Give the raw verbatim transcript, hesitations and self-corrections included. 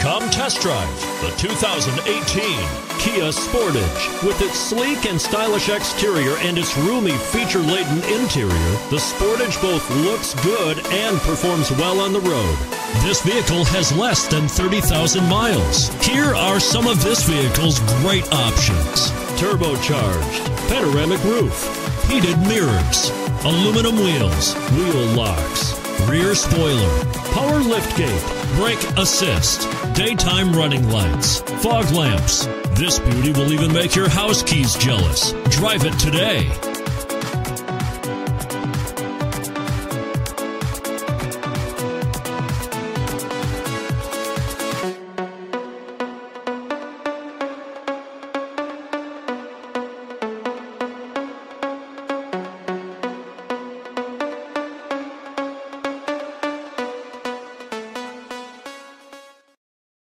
Come test drive the two thousand eighteen Kia Sportage. With its sleek and stylish exterior and its roomy, feature-laden interior, the Sportage both looks good and performs well on the road. This vehicle has less than thirty thousand miles. Here are some of this vehicle's great options: turbocharged, panoramic roof, heated mirrors, aluminum wheels, wheel locks, rear spoiler, power liftgate, brake assist, daytime running lights, fog lamps. This beauty will even make your house keys jealous. Drive it today.